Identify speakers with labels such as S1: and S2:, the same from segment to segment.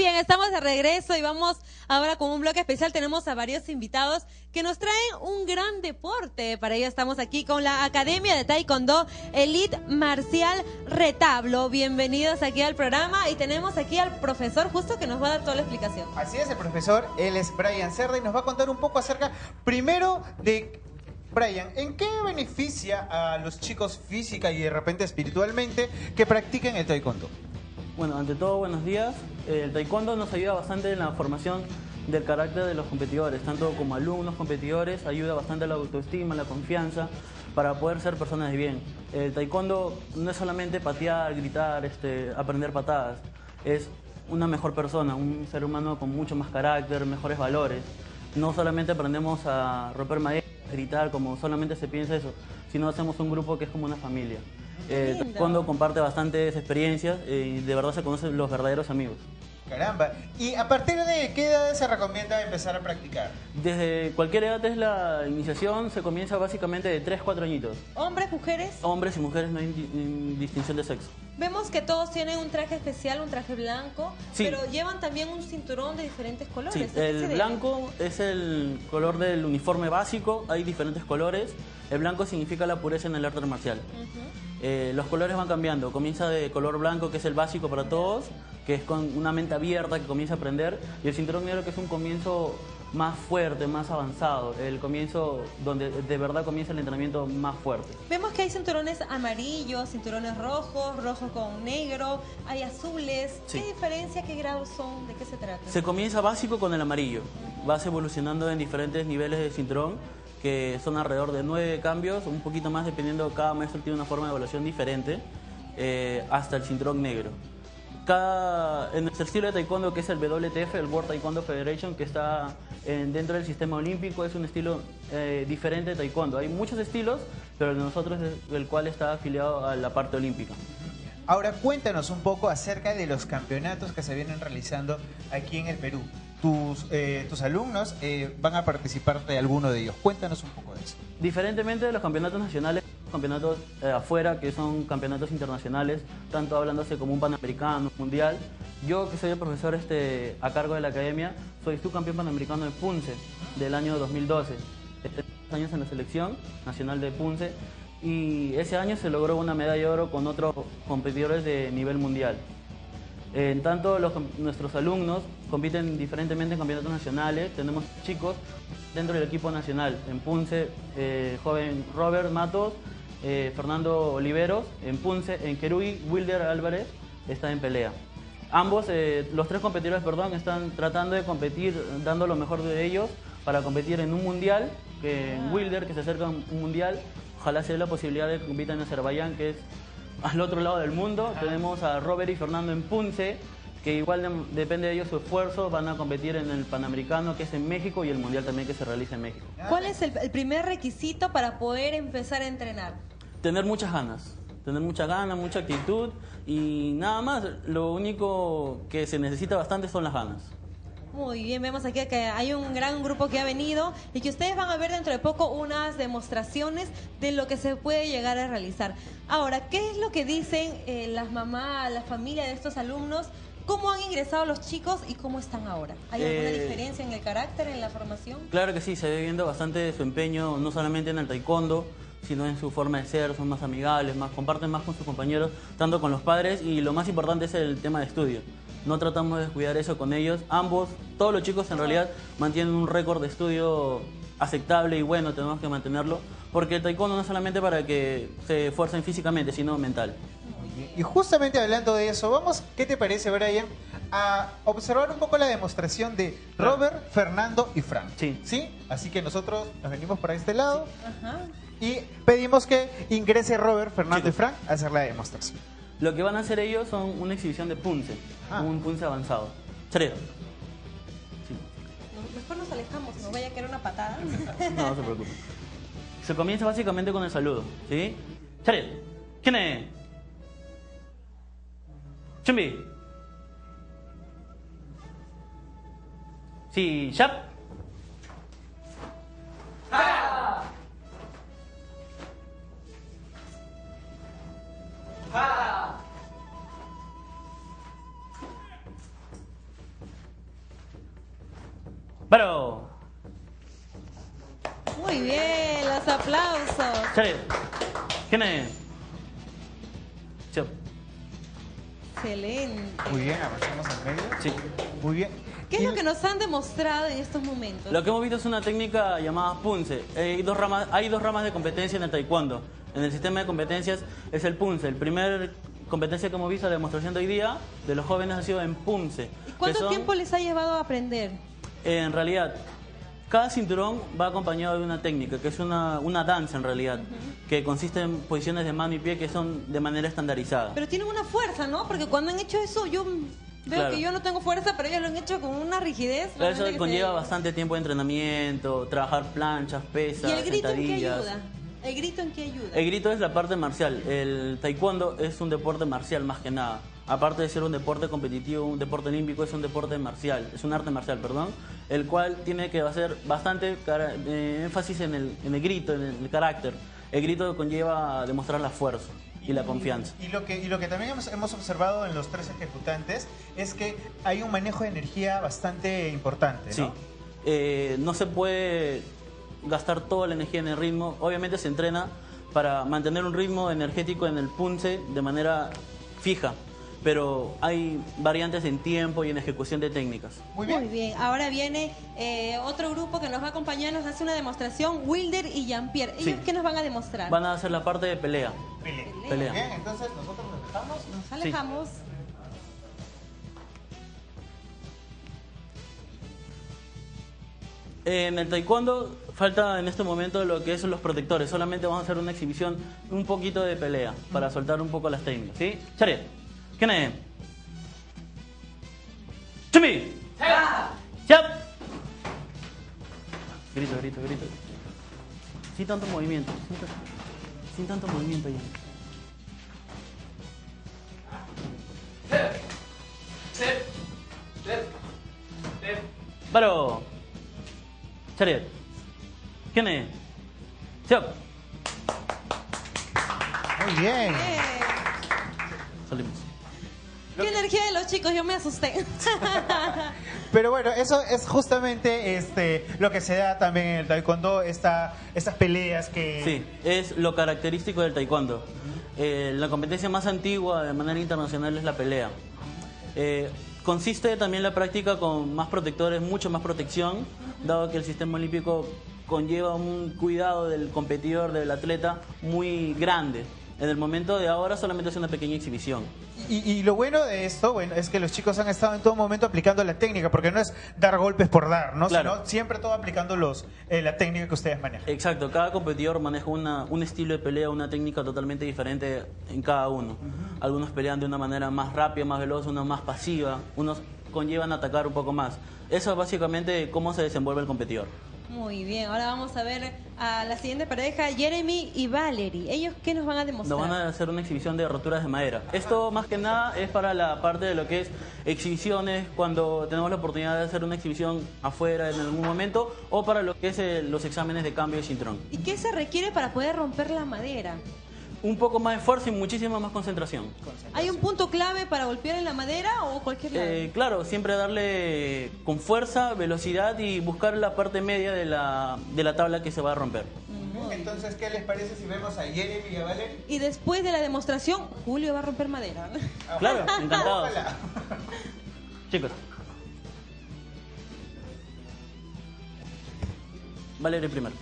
S1: bien, estamos de regreso y vamos ahora con un bloque especial. Tenemos a varios invitados que nos traen un gran deporte. Para ello estamos aquí con la Academia de Taekwondo Elite Marcial Retablo. Bienvenidos aquí al programa y tenemos aquí al profesor justo que nos va a dar toda la explicación.
S2: Así es, el profesor, él es Brian Cerda y nos va a contar un poco acerca, primero, de... Brian, ¿en qué beneficia a los chicos física y de repente espiritualmente que practiquen el taekwondo?
S3: Bueno, ante todo, buenos días. El taekwondo nos ayuda bastante en la formación del carácter de los competidores, tanto como alumnos, competidores, ayuda bastante a la autoestima, la confianza, para poder ser personas de bien. El taekwondo no es solamente patear, gritar, aprender patadas, es una mejor persona, un ser humano con mucho más carácter, mejores valores. No solamente aprendemos a romper madera, gritar, como solamente se piensa eso, sino hacemos un grupo que es como una familia. Taekwondo comparte bastantes experiencias y de verdad se conocen los verdaderos amigos.
S2: Caramba, ¿y a partir de qué edad se recomienda empezar a practicar?
S3: Desde cualquier edad es la iniciación, se comienza básicamente de 3, 4 añitos.
S1: ¿Hombres, mujeres?
S3: Hombres y mujeres, no hay distinción de sexo.
S1: Vemos que todos tienen un traje especial, un traje blanco,
S3: sí,
S1: pero llevan también un cinturón de diferentes colores.
S3: Sí, el blanco es el color del uniforme básico, hay diferentes colores. El blanco significa la pureza en el arte marcial. Los colores van cambiando, comienza de color blanco, que es el básico para todos, que es con una mente abierta que comienza a aprender, y el cinturón negro, que es un comienzo más fuerte, más avanzado, el comienzo donde de verdad comienza el entrenamiento más fuerte.
S1: Vemos que hay cinturones amarillos, cinturones rojos, rojos con negro, hay azules. Sí. ¿Qué diferencia, qué grados son, de qué se trata?
S3: Se comienza básico con el amarillo, vas evolucionando en diferentes niveles de cinturón, que son alrededor de 9 cambios, un poquito más dependiendo, cada maestro tiene una forma de evaluación diferente, hasta el cinturón negro. En nuestro estilo de taekwondo, que es el WTF, el World Taekwondo Federation, que está dentro del sistema olímpico, es un estilo diferente de taekwondo. Hay muchos estilos, pero el de nosotros es el cual está afiliado a la parte olímpica.
S2: Ahora cuéntanos un poco acerca de los campeonatos que se vienen realizando aquí en el Perú. Tus alumnos van a participar de alguno de ellos. Cuéntanos un poco de eso.
S3: Diferentemente de los campeonatos nacionales, campeonatos afuera, que son campeonatos internacionales, tanto hablándose como un panamericano, mundial. Yo, que soy el profesor a cargo de la academia, soy subcampeón panamericano de Punce del año 2012. Estuve 2 años en la selección nacional de Punce y ese año se logró una medalla de oro con otros competidores de nivel mundial. En tanto, nuestros alumnos compiten diferentemente en campeonatos nacionales. Tenemos chicos dentro del equipo nacional. En Punce, joven Robert Matos, Fernando Oliveros. En Punce, en Querui, Wilder Álvarez está en pelea. Ambos, los 3 competidores, están tratando de competir, dando lo mejor de ellos para competir en un mundial. En Wilder, que se acerca a un mundial, ojalá se dé la posibilidad de competir en Azerbaiyán, que es al otro lado del mundo. Tenemos a Robert y Fernando en Punce, que igual depende de ellos su esfuerzo, van a competir en el Panamericano, que es en México, y el Mundial también, que se realiza en México.
S1: ¿Cuál es el primer requisito para poder empezar a entrenar?
S3: Tener muchas ganas, mucha actitud y nada más. Lo único que se necesita bastante son las ganas.
S1: Muy bien, vemos aquí que hay un gran grupo que ha venido y que ustedes van a ver dentro de poco unas demostraciones de lo que se puede llegar a realizar. Ahora, ¿qué es lo que dicen las mamás, la familia de estos alumnos? ¿Cómo han ingresado los chicos y cómo están ahora? ¿Hay alguna diferencia en el carácter, en la formación?
S3: Claro que sí, se ve viendo bastante su empeño, no solamente en el taekwondo, sino en su forma de ser, son más amigables, comparten más con sus compañeros, tanto con los padres, y lo más importante es el tema de estudio. No tratamos de descuidar eso con ellos. Todos los chicos en realidad mantienen un récord de estudio aceptable y bueno, tenemos que mantenerlo, porque el taekwondo no es solamente para que se esfuercen físicamente, sino mental.
S2: Y justamente hablando de eso, vamos, ¿qué te parece, Brian? A observar un poco la demostración de Robert, Fernando y Frank.
S3: Sí.
S2: Así que nosotros nos venimos para este lado.
S1: Sí.
S2: Y pedimos que ingrese Robert, Fernando y Frank a hacer la demostración.
S3: Lo que van a hacer ellos son una exhibición de punce, un punce avanzado. Charedo.
S1: Sí. Mejor nos alejamos, nos vaya a caer una patada.
S3: No se preocupe. Se comienza básicamente con el saludo, ¿sí? Charedo. ¿Quién es? Chumbi. Sí, Shap. ¡Paro!
S1: Muy bien, los aplausos.
S3: Chale. ¿Quién es? Chop.
S1: Excelente.
S2: Muy bien, avanzamos al medio.
S3: Sí.
S2: Muy bien.
S1: ¿Qué es lo que nos han demostrado en estos momentos?
S3: Lo que hemos visto es una técnica llamada punce. Hay dos ramas de competencia en el taekwondo. En el sistema de competencias es el punce. El primer competencia que hemos visto, la demostración de hoy día, de los jóvenes ha sido en punce.
S1: ¿Y cuánto tiempo les ha llevado a aprender?
S3: En realidad, cada cinturón va acompañado de una técnica, que es una danza en realidad, que consiste en posiciones de mano y pie que son de manera estandarizada.
S1: Pero tienen una fuerza, ¿no? Porque cuando han hecho eso, yo veo
S3: Claro.
S1: que yo no tengo fuerza, pero ellos lo han hecho con una rigidez.
S3: Eso
S1: realmente que
S3: conlleva
S1: se-
S3: bastante tiempo de entrenamiento, trabajar planchas, pesas,
S1: ¿Y el grito en qué
S3: sentadillas.
S1: ayuda? ¿El grito en qué ayuda?
S3: El grito es la parte marcial. El taekwondo es un deporte marcial más que nada. Aparte de ser un deporte competitivo, un deporte olímpico, es un deporte marcial, es un arte marcial, perdón, el cual tiene que hacer bastante énfasis en el grito, en el carácter. El grito conlleva demostrar la fuerza y la confianza.
S2: Y lo que también hemos observado en los tres ejecutantes es que hay un manejo de energía bastante importante, ¿no?
S3: Sí, no se puede gastar toda la energía en el ritmo. Obviamente se entrena para mantener un ritmo energético en el punce de manera fija, pero hay variantes en tiempo y en ejecución de técnicas.
S2: Muy bien.
S1: Muy bien, ahora viene otro grupo que nos va a acompañar, nos hace una demostración, Wilder y Jean-Pierre. ¿Ellos
S3: Sí.
S1: qué nos van a demostrar?
S3: Van a hacer la parte de pelea.
S2: Muy
S3: Pelea.
S2: bien, entonces nosotros nos dejamos.
S1: Nos alejamos.
S3: En el taekwondo falta en este momento lo que son los protectores. Solamente vamos a hacer una exhibición, un poquito de pelea, para soltar un poco las técnicas, ¿sí? Chare, ¿quién es? ¡Chumi! ¡Chap! Grito, grito, grito. Sin tanto movimiento, sin tanto movimiento ya. ¡Paro! Chariot. ¿Quién es? Chop.
S2: Muy bien.
S3: Salimos.
S1: ¿Qué energía de los chicos? Yo me asusté.
S2: Pero bueno, eso es justamente lo que se da también en el taekwondo, estas peleas que...
S3: Sí, es lo característico del taekwondo. La competencia más antigua de manera internacional es la pelea. Consiste también la práctica con más protectores, mucho más protección, dado que el sistema olímpico conlleva un cuidado del competidor, del atleta, muy grande. En el momento de ahora solamente es una pequeña exhibición.
S2: Y lo bueno de esto, bueno, es que los chicos han estado en todo momento aplicando la técnica, porque no es dar golpes por dar, ¿no?
S3: Claro.
S2: Sino siempre todo aplicando la técnica que ustedes manejan.
S3: Exacto, cada competidor maneja un estilo de pelea, una técnica totalmente diferente en cada uno. Algunos pelean de una manera más rápida, más veloz, unos más pasiva, unos conllevan a atacar un poco más. Eso es básicamente cómo se desenvuelve el competidor.
S1: Muy bien, ahora vamos a ver a la siguiente pareja, Jeremy y Valerie. ¿Ellos qué nos van a demostrar?
S3: Nos van a hacer una exhibición de roturas de madera. Esto más que nada es para la parte de lo que es exhibiciones, cuando tenemos la oportunidad de hacer una exhibición afuera en algún momento, o para lo que es los exámenes de cambio de cinturón.
S1: ¿Y qué se requiere para poder romper la madera?
S3: Un poco más de fuerza y muchísima más concentración.
S1: ¿Hay un punto clave para golpear en la madera o cualquier lado?
S3: Claro, siempre darle con fuerza, velocidad y buscar la parte media de la tabla que se va a romper.
S2: Entonces, ¿qué les parece si vemos a Jeremy y a Valerie?
S1: Y después de la demostración, Julio va a romper madera.
S3: Claro, encantado.
S2: Ojalá.
S3: Chicos. Valeria primero.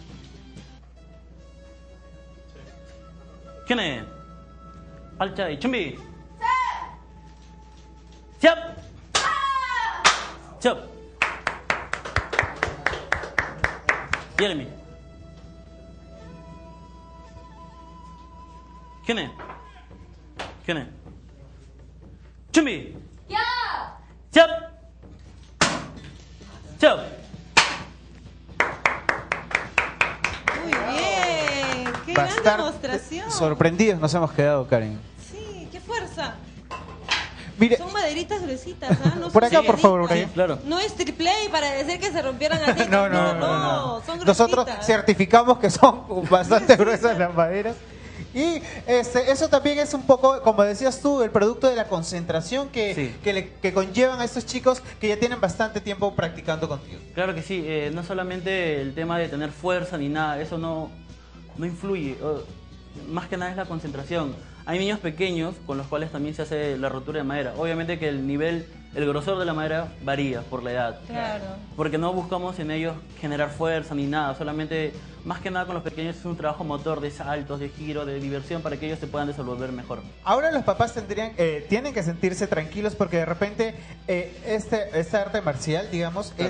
S3: ¿Quién es? Palcha y Chumbi. ¡Chap! ¡Chap! Jeremy. ¿Quién es? ¿Quién es? Chumbi. ¡Chap! ¡Chap!
S1: Muy bien, qué gran
S2: Bastante
S1: demostración.
S2: sorprendidos nos hemos quedado, Karen.
S1: Sí, qué fuerza.
S2: Mire,
S1: Son maderitas gruesitas, ¿ah? No
S2: por
S1: son
S2: acá, por favor,
S1: livianitas.
S2: por ahí.
S3: Claro.
S1: No es triple A para decir que se rompieran así.
S2: no,
S1: no, son gruesitas.
S2: Nosotros certificamos que son bastante gruesas las maderas. Y eso también es un poco, como decías tú, el producto de la concentración que conllevan a estos chicos que ya tienen bastante tiempo practicando contigo.
S3: Claro que sí, no solamente el tema de tener fuerza ni nada, eso no influye. Más que nada es la concentración. Hay niños pequeños con los cuales también se hace la rotura de madera. Obviamente que el grosor de la madera varía por la edad.
S1: Claro.
S3: Porque no buscamos en ellos generar fuerza ni nada. Solamente, más que nada con los pequeños es un trabajo motor de saltos, de giro, de diversión para que ellos se puedan desenvolver mejor.
S2: Ahora los papás tienen que sentirse tranquilos porque de repente esta arte marcial, digamos, claro,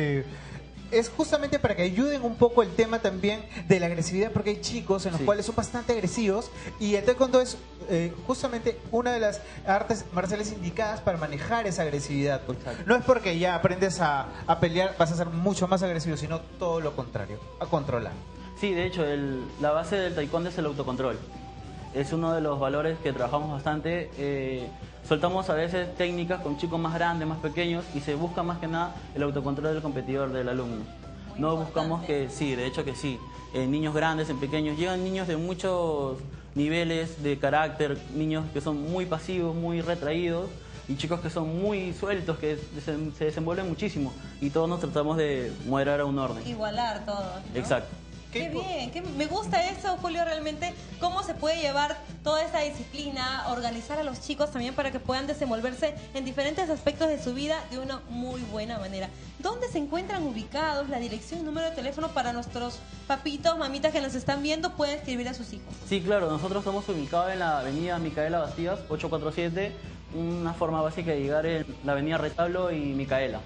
S2: es justamente para que ayuden un poco el tema también de la agresividad, porque hay chicos en los cuales son bastante agresivos y el taekwondo es justamente una de las artes marciales indicadas para manejar esa agresividad. Exacto. No es porque ya aprendes a pelear vas a ser mucho más agresivo, sino todo lo contrario, a controlar.
S3: Sí, de hecho, la base del taekwondo es el autocontrol. Es uno de los valores que trabajamos bastante. Soltamos a veces técnicas con chicos más grandes, más pequeños, y se busca más que nada el autocontrol del competidor, del alumno. No buscamos que, sí, de hecho que sí, en niños grandes, en pequeños, llegan niños de muchos niveles de carácter, niños que son muy pasivos, muy retraídos, y chicos que son muy sueltos, que se desenvuelven muchísimo, y todos nos tratamos de moderar a un orden.
S1: Igualar todos, ¿no?
S3: Exacto.
S1: Qué bien, me gusta eso, Julio, realmente, cómo se puede llevar toda esa disciplina, organizar a los chicos también para que puedan desenvolverse en diferentes aspectos de su vida de una muy buena manera. ¿Dónde se encuentran ubicados? La dirección, número de teléfono para nuestros papitos, mamitas que nos están viendo, pueden escribir a sus hijos.
S3: Sí, claro, nosotros estamos ubicados en la avenida Micaela Bastías, 847, una forma básica de llegar en la avenida Retablo y Micaela.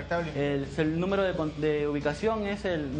S3: El número de ubicación es el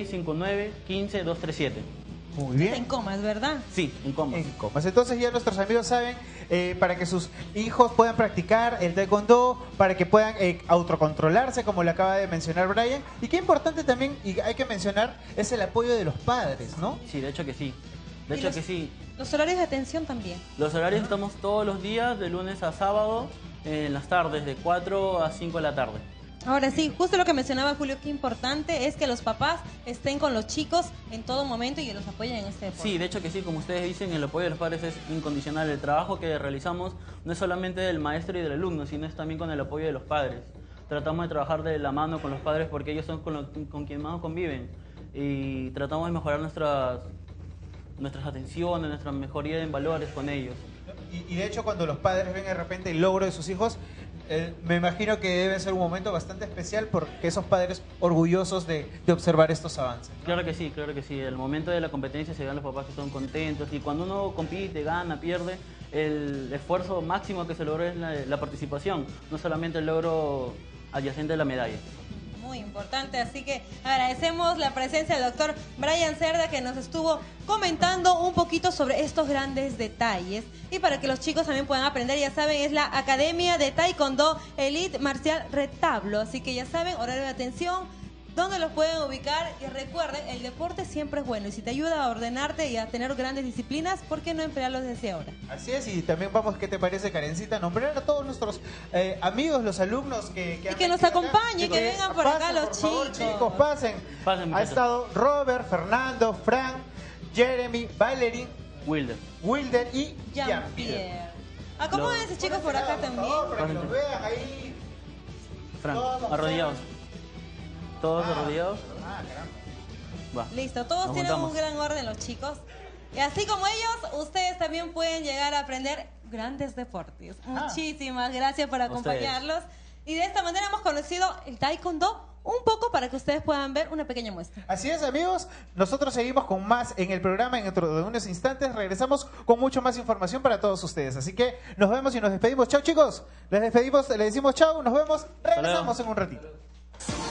S3: 9659-15237.
S2: Muy bien.
S1: En Comas, ¿verdad?
S3: Sí, en Comas.
S2: En Comas. Entonces ya nuestros amigos saben, para que sus hijos puedan practicar el taekwondo, para que puedan autocontrolarse, como le acaba de mencionar Brian. Y qué importante también, y hay que mencionar, es el apoyo de los padres, ¿no?
S3: Sí, de hecho que sí. De hecho que sí.
S1: Los horarios de atención también.
S3: Los horarios estamos todos los días, de lunes a sábado, en las tardes, de 4 a 5 de la tarde.
S1: Ahora sí, justo lo que mencionaba Julio, qué importante es que los papás estén con los chicos en todo momento y que los apoyen en este deporte.
S3: Sí, de hecho que sí, como ustedes dicen, el apoyo de los padres es incondicional. El trabajo que realizamos no es solamente del maestro y del alumno, sino es también con el apoyo de los padres. Tratamos de trabajar de la mano con los padres porque ellos son con quien más conviven y tratamos de mejorar nuestras atenciones, nuestra mejoría en valores con ellos.
S2: Y de hecho cuando los padres ven de repente el logro de sus hijos, me imagino que debe ser un momento bastante especial porque esos padres orgullosos de observar estos avances, ¿no?
S3: Claro que sí, claro que sí. El momento de la competencia se ven los papás que son contentos y cuando uno compite, gana, pierde, el esfuerzo máximo que se logra es la participación, no solamente el logro adyacente de la medalla.
S1: Muy importante, así que agradecemos la presencia del doctor Brian Cerda que nos estuvo comentando un poquito sobre estos grandes detalles y para que los chicos también puedan aprender, ya saben, es la Academia de Taekwondo Elite Marcial Retablo, así que ya saben, horario de atención, dónde los pueden ubicar y recuerden, el deporte siempre es bueno y si te ayuda a ordenarte y a tener grandes disciplinas, ¿por qué no emplearlos desde ahora?
S2: Así es, y también vamos, ¿qué te parece, Karencita? Nombrar a todos nuestros amigos, los alumnos que
S1: nos acompañen, que vengan por acá los chicos.
S2: Favor, chicos, pasen. Ha estado Robert, Fernando, Frank, Jeremy, Valerie, Wilder y Jean-Pierre.
S1: Acomódense chicos por acá también.
S2: Para que los vean ahí.
S3: Frank, arrodillados. Todos arrodillados.
S2: Caramba.
S1: Listo, todos tienen un gran orden los chicos. Y así como ellos, ustedes también pueden llegar a aprender grandes deportes. Muchísimas gracias por acompañarlos. Y de esta manera hemos conocido el taekwondo un poco para que ustedes puedan ver una pequeña muestra.
S2: Así es, amigos. Nosotros seguimos con más en el programa. Dentro de unos instantes regresamos con mucho más información para todos ustedes. Así que nos vemos y nos despedimos. Chao, chicos. Les despedimos, les decimos chao. Nos vemos. Regresamos en un ratito.